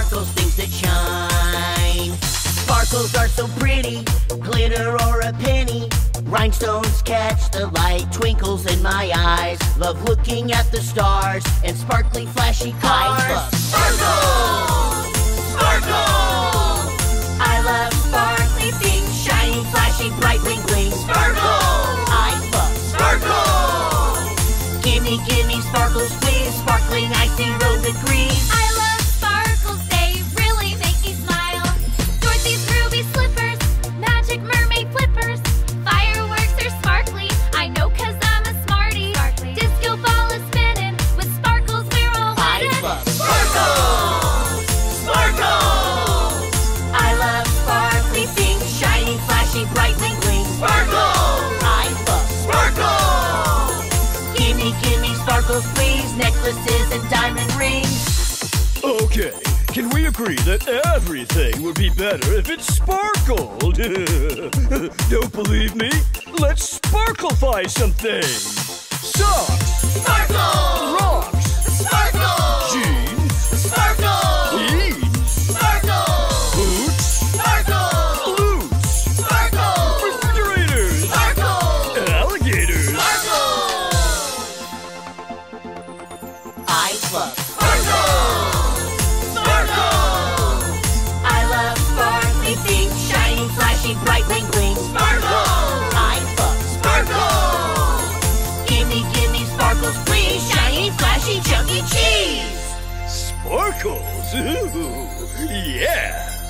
sparkles, things that shine. Sparkles are so pretty, glitter or a penny. Rhinestones catch the light, twinkles in my eyes. Love looking at the stars and sparkly flashy cars. I love sparkles! Sparkles! I love sparkly things, shining, flashing, bright, bling, bling. Sparkles! I love sparkles! Gimme, gimme sparkles, please. Sparkling icy rose agrees. I love sparkles, they really make me smile. Dorothy's ruby slippers, magic mermaid flippers. Fireworks are sparkly, I know 'cause I'm a smarty. Sparkly. Disco ball is spinning, with sparkles we're all winning. I love sparkles! Sparkles! I love sparkly things, shining, flashing, bright, bling, bling. Sparkles! I love sparkles! Gimme, gimme sparkles, please. Necklaces and diamond rings. Okay, can we agree that everything would be better if it sparkled? Don't believe me? Let's sparklify something! Socks! Sparkle! Rocks! Sparkle! Jeans! Sparkle! Jeans! Sparkle! Boots! Sparkle! Flutes! Sparkle! Refrigerators! Sparkle! Alligators! Sparkle! I love sparkles! Sparkles! I love sparkly things, shining, flashing, bright, bling, bling. Sparkles! I love sparkles! Gimme, gimme sparkles, please. Shiny, flashy, Chuck E. Cheese! Sparkles! Ooh, yeah!